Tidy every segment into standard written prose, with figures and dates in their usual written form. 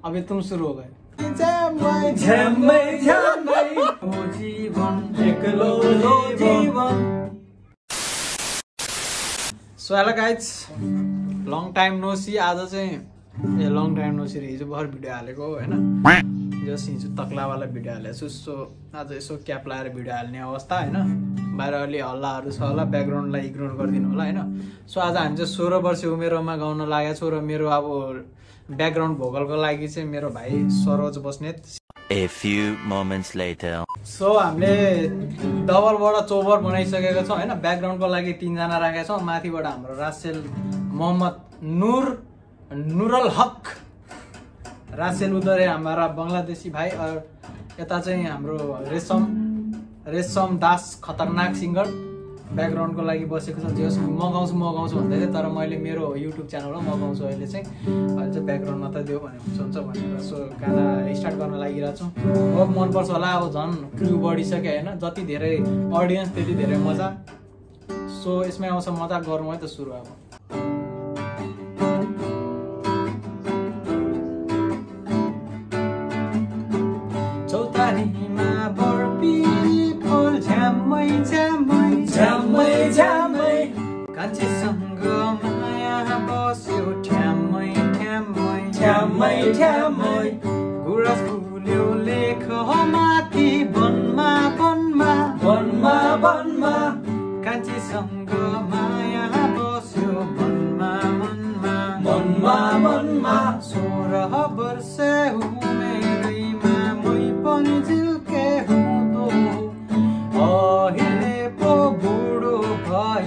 अभी तुम शुरू हो गए। So hello guys, long time no see. आज चाहिँ लङ टाइम नो सी हिजो भर भिडियो हालेको होइन, जस हिजो तक्लावाला भिडियो हालेको छु। सो आज यसो क्याप लाएर भिडियो हाल्ने अवस्था होइन। बाहिर अलि हल्लाहरू छ होला, ब्याकग्राउन्डलाई इग्नोर गरिदिनु होला होइन। सो आज हामी चाहिँ 16 वर्ष उमेरमा गाउन लागेको छु र मेरो अब ब्याकग्राउन्ड भोकलको लागि चाहिँ मेरो भाइ Saroj Basnet. A few moments later. So हामीले डबलबाट चौबर बनाइसकेको छौँ होइन। ब्याकग्राउन्डको लागि 3 जना राखेका छौँ। माथिबाट हाम्रो रासेल मोहम्मद नुरल हक, रासेल उधर हमारा बङ्गलादेशी भाइ, और यता चाहिँ हाम्रो रेशम दास खतरनाक सिङ्गर ब्याकग्राउन्डको लागि बसेको छ। जस मगाउँछु भन्दै थियो, तर मैले मेरो युट्युब च्यानलमा मगाउँछु अहिले चाहिँ ब्याकग्राउन्ड मात्रै दियो भने हुन्छ भनेर। सो गाना स्टार्ट गर्न लागिरहेको छु। अब मनपर्छ होला, अब झन् क्र्यु बढिसक्यो होइन। जति धेरै अडियन्स त्यति धेरै मजा। सो यसमै आउँछ मजा, गरौँ है त सुरु। अब चौतारीमा बर्पी फुल झ्याम्मै झ्याम्मै कान्छीसँग माया बस्यो ठ्याम्मै गुराँस फुल्यो लेख माथि वनमा कान्छीसँग माया बस्यो मनमा 16 वर्ष उमेरैमा मै पनि झिल्के हुँदो, अहिले पो बुढो भई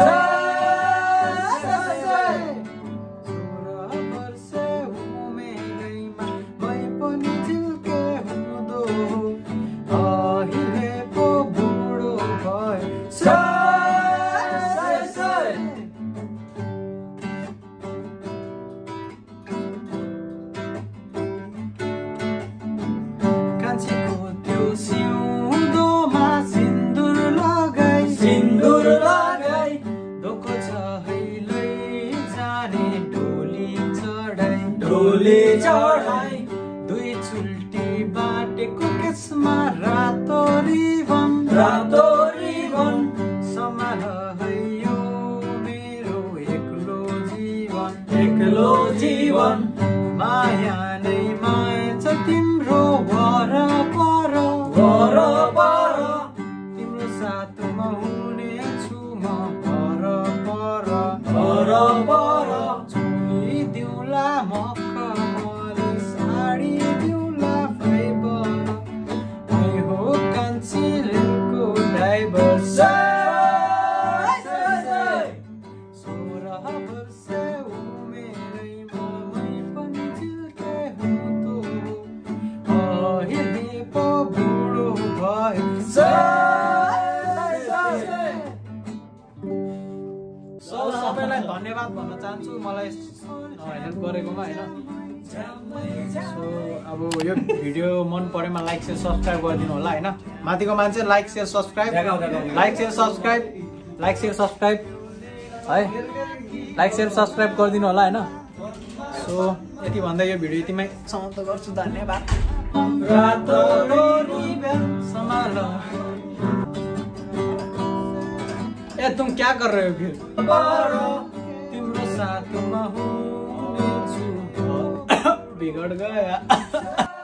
16 वर्ष उमेरैमा मै पनि झिल्के हुँदो, अहिले पो बुढो भई कान्छीको त्यो सिउँदोमा सिन्दुर लगाई दोको चहैलै जाने डोली चढाई दुई चुल्टी बाटेको केसमा रातो रिबन सम्हाल है यो मेरो एक्लो जीवन माया नै माया छ तिम्रो वरपर तिम्रो साथमा हुनेछु म पर चोली दिउला मखमली साडी दिउला फाइबर मै हो कान्छीको ड्राइभर 16 वर्ष उमेरैमा मै पनि झिल्के हुँदो, अहिले पो बुढो भए। सबैलाई धन्यवाद भन्न चाहन्छु मलाई हेल्प गरेकोमा होइन। सो अब यो भिडियो मन परेमा लाइक शेयर सब्सक्राइब गरिदिनु होला होइन। माथिको मान्छे लाइक शेयर सब्सक्राइब है, लाइक शेयर सब्सक्राइब गरिदिनु होला होइन। सो यति भन्दै यो भिडियो यतिमै समाप्त गर्छु। धन्यवाद। ए तुम क्या कर रहे हो फिर? तिम्रो साथमा हुनेछु बिगड़ गया।